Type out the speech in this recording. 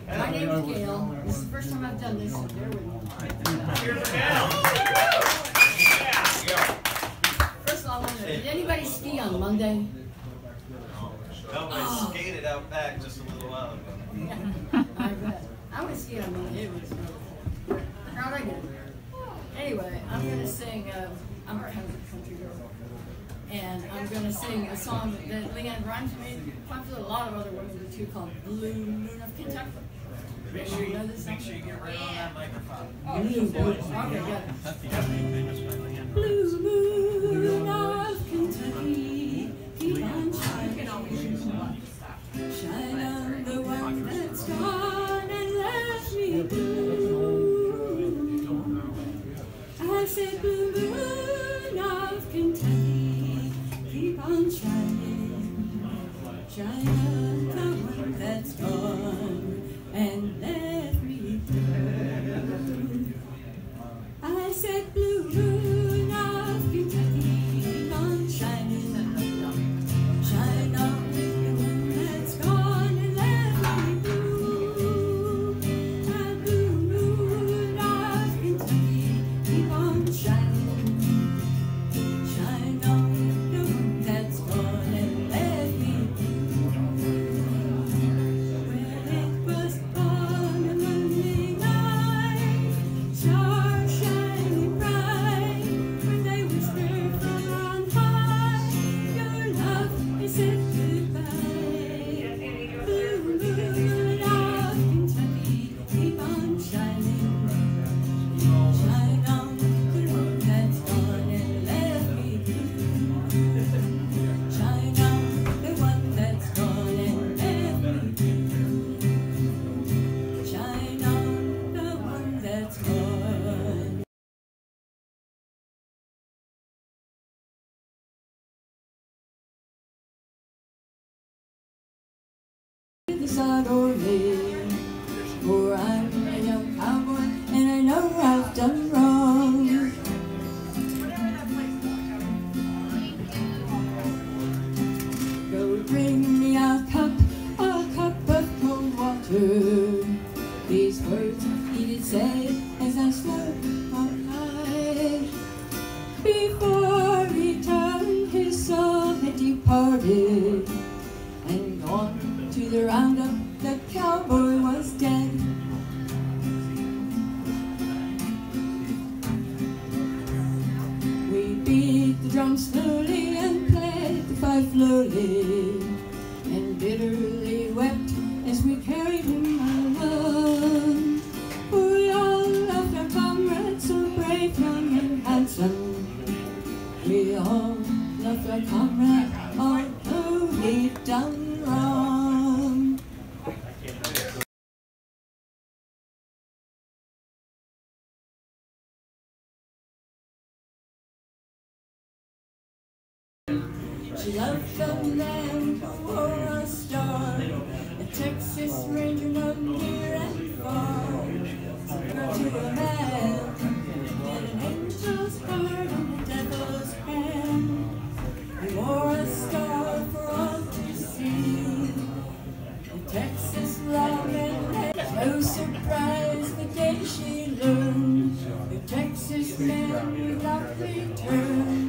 My name is Gail. This is the first time I've done this, so bear with me. Here for Gail. First of all, did anybody ski on Monday? No, I skated out back just a little while ago. I bet. I went skiing on Monday. It was how'd I get it? Anyway, I'm going to sing, I'm a country girl. And I'm going to sing a song that Leanne Grimes made popular, a lot of other women do too, called Blue Moon of Kentucky. Make sure you get right on that microphone. Okay, good. Blue moon of Kentucky, keep on shining. Shine on the one that's gone and left me blue. I said, blue moon of Kentucky, keep on shining. Shine on the one that's gone and left me blue. I said, blue moon of Kentucky, keep on shining. Shine on the one that's gone and left me blue. The blue moon of Kentucky, keep on shining. Shine on the one that's gone and left me blue. Well, it was on a Monday night, stars shining bright, when they whispered from on high, your love is said goodbye. Blue moon of Kentucky, keep on shining. Shine on the one that's gone and left me blue. Shine on the one that's gone and left me blue. Shine on the one that's gone. This auto lane, for I'm a young cowboy and I know I've done wrong. Go bring me a cup of cold water. These words he did say as I slowed my eye. Before he turned, his soul had departed and gone to the roundup. The cowboy was dead. We beat the drum slowly and played the fife slowly, and bitterly wept as we carried him along. For we all loved our comrade, so brave, young and handsome. We all loved our comrade, although he'd done wrong. She loved the man who wore a star, a Texas Ranger known near and far. Her to a man with an angel's heart and a devil's hand. He wore a star for all to see. The Texas lawman had no surprise the day she learned the Texas man would not return.